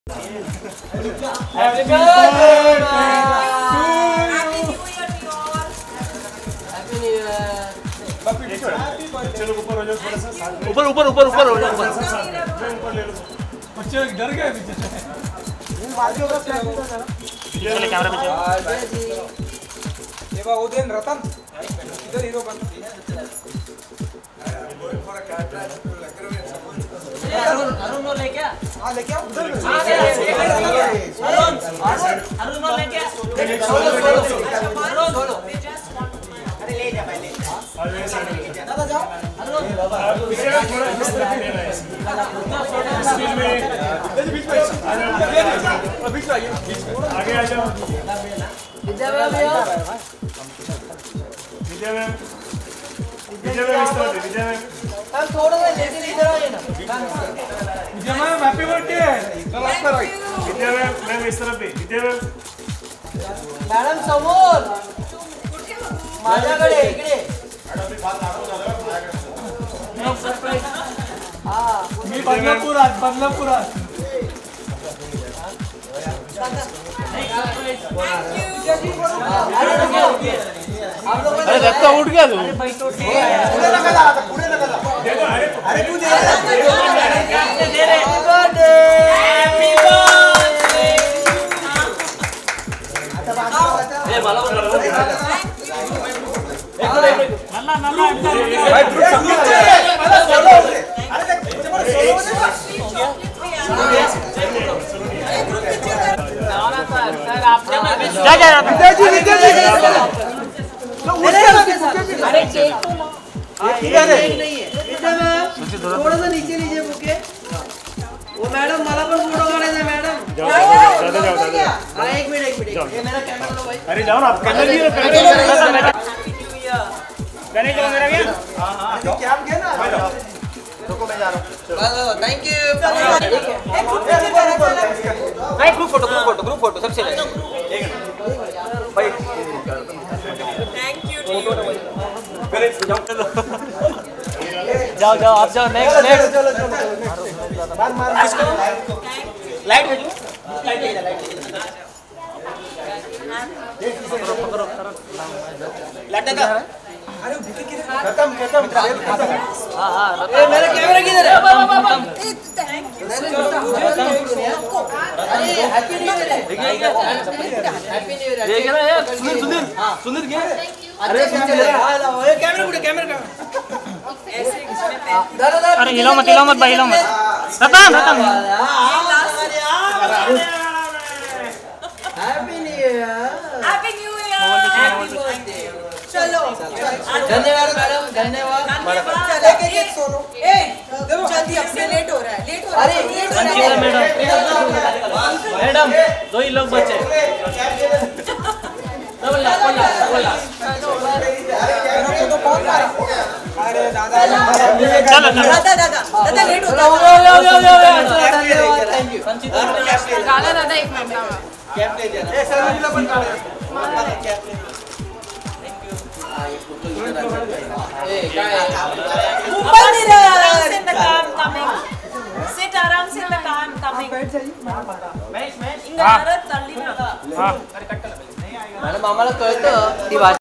Happy birthday चलो ऊपर हो जाओ थोड़ा सा ऊपर ऊपर ऊपर ऊपर हो जाओ ऊपर ले लो बच्चे डर गए पीछे चले कैमरा में चलो ये बा उदयन रतन इधर हीरो बन अरुण नो लेके हां लेके आओ उधर अरुण नो लेके सोलो अरे ले जा पहले दादा जाओ अरुण बीच में आइए आगे आ जाओ विद्या मैम विद्या मैम हम थोड़ा सा लेके इधर आइए ना Vidya ma'am happy birthday Vidya ma'am इस तरफ भी विद्या मैम मॅडम समोर माझ्याकडे इकडे हां मी बदलापुरात अरे धक्का उठ गया तू पूरे लगा अरे तू दे रे हैप्पी बर्थडे ए मला भाई अरे केक तो थोड़ा सा नीचे लीजिए बुके वो मैडम मला पण फोटो काढायचा मॅडम हां एक मिनिट ये मेरा कैमरा लो भाई अरे जाओ ना आप कैमरा लिए गणेश जाओ मेरा क्या हां क्या आप गए ना रुको मैं जा रहा हूं थैंक यू भाई ग्रुप फोटो सबसे ले भाई थैंक यू गणेश जाओ जाओ आप जाओ नेक्स्ट चलो मार लाइट है पकड़ो लाइट दे अरे बुके किधर खत्म हां ए मेरा कैमरा किधर है थैंक यू अरे happy new year happy new year देख रहा है सुनील के अरे कैमरा ऐसे इसमें अरे हिलो मत भाई हिलो मत Ratan happy new year happy birthday चलो धन्यवाद मैडम धन्यवाद चले के केक सोलो ए जल्दी अब से लेट हो रहा है अरे मैडम दो ही लोग बचे बोला फोटो कौन मारा अरे दादा लेट होता थैंक यू काला दादा एक मिनट कैप ले जाना ए सरोजिला पण काढा कैप ले Sit around in the car coming. Madam आम्हाला कळतं ती